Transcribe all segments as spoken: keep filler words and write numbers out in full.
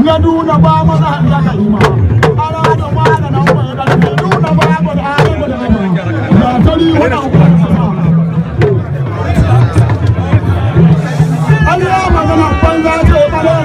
na duna ba mana da kalma ara da mana nan ba da duna ba ba da ara da na tari wannan Allah magana banza ce bare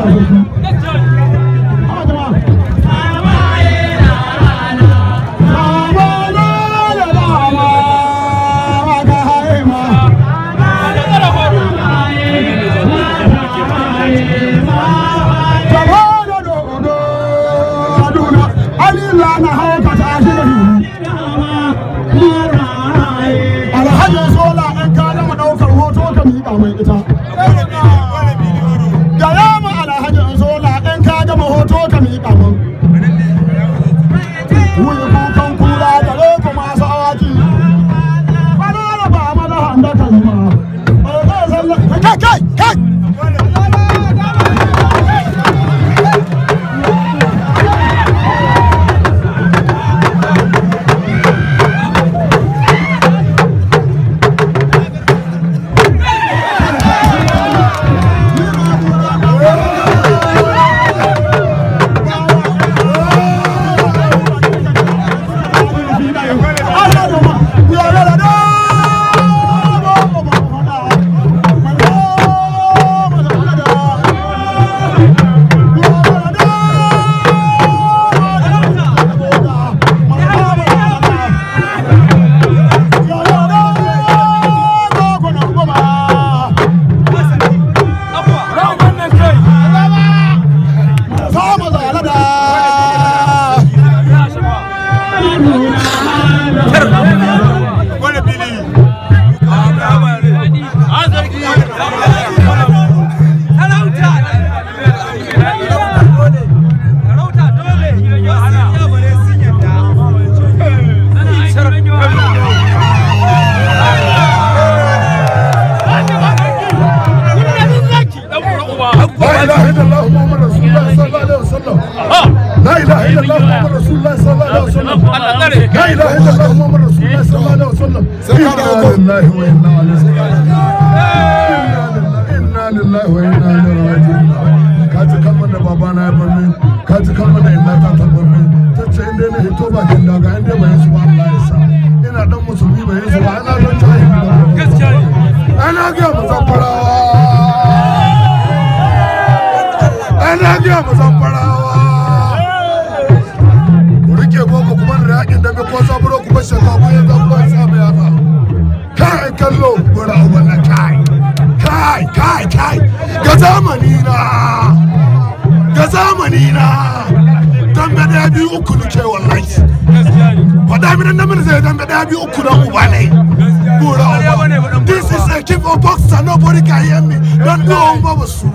This is a king of boxer, nobody can hear me. Don't go on Babasu.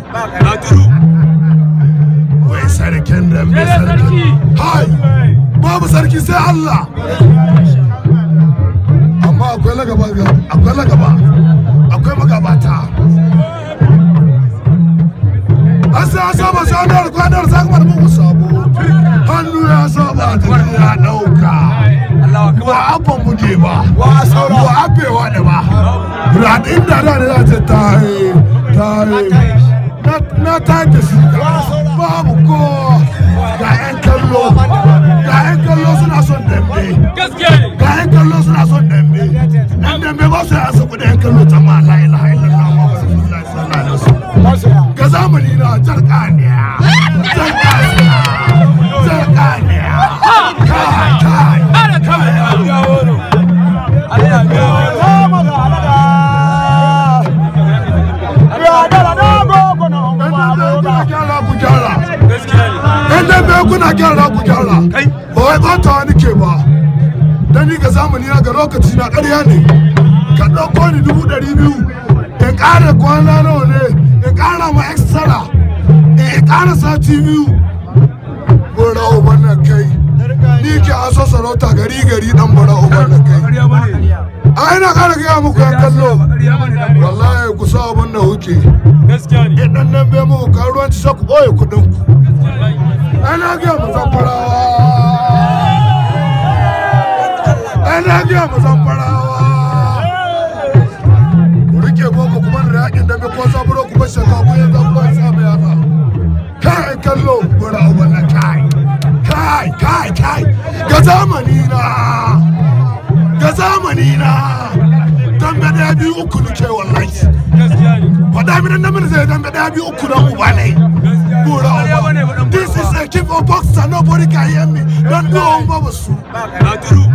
Wai sarkin da mai sarki. Hai, babu sarki sai Allah. Amma akwai na gaba, akwai na gaba, akwai magabata. Asa saba sanar kwadar sakmar mu sabo. Hannu ya saba ya dauka. Wa abban muke ba, wa abewa da ba. Buradin da da da ta tayi, tayi. Na tayi da shi babu ko ga yan kallo, ga yan kallo suna son dambe. Ga yan kallo suna son dambe. Yan dambe ba su yasa kudi yan kallo ta ma la ilaha illallah Muhammadu Rasulullahi sallallahu alaihi wasallam. Ga zamani na jarkaniya, jarkaniya, jarkaniya. Kai, kai. Kuna gyara ku gyara ba wai ba ta wani ke ba dan ni ga zamani na ga lokaci na ƙarya ne ka ɗauko ni dubu ɗari biyu in ƙara kwana nawa ne in ƙara ma extra in ƙara sati biyu bura uban na kai ni ke aso sarauta gari gari dan bura uban na kai a ina ƙara gaya muku yan kallo wallahi ku sa abin da huke idan nan bai muku karuwanci sai ku ɓoye kuɗin ku ana gaya mu zamfarawa ana gaya mu zamfarawa ku rike boko kuma da yakin dambe ko zaburo ku bar shaka ku ya zaburo ya sa mai yasa kai kallo gura wannan kai kai kai kai ga zamani na ga zamani na dambe da biyu uku nake wallahi faɗa min nan zai dambe da biyu uku na uba ne gura this is a keep of boxer nobody can hear me don't do over su